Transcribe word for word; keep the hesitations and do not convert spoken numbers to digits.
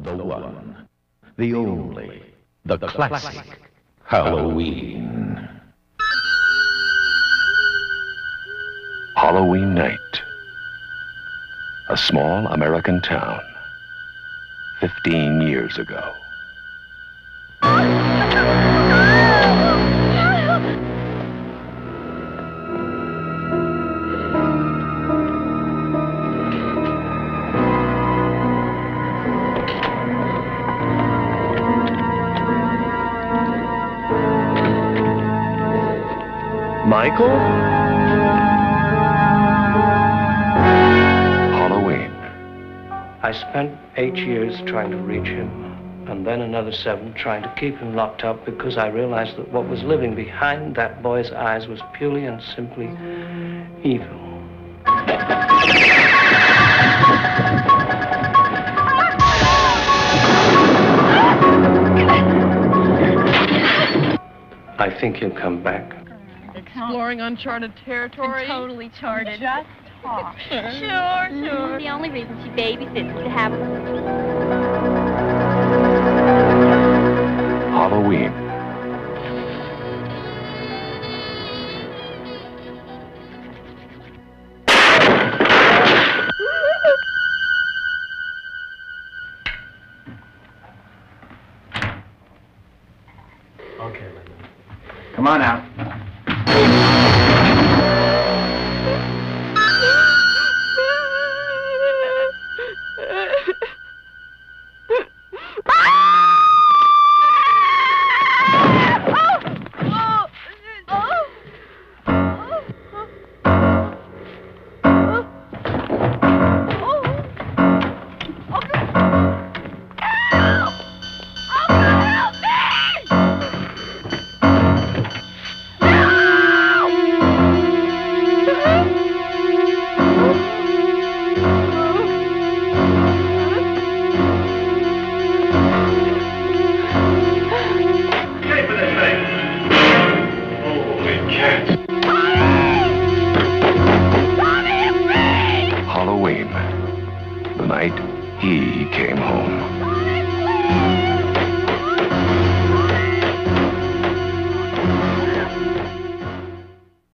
The one, the only, the classic Halloween. Halloween night. A small American town. Fifteen years ago. Michael? Halloween. I spent eight years trying to reach him, and then another seven trying to keep him locked up because I realized that what was living behind that boy's eyes was purely and simply evil. I think he'll come back. Exploring uncharted territory. And totally charted. Just talk. Sure, sure. The only reason she babysits is to have a... Halloween. Okay, Lynda. Come on out. Halloween. The night he came home.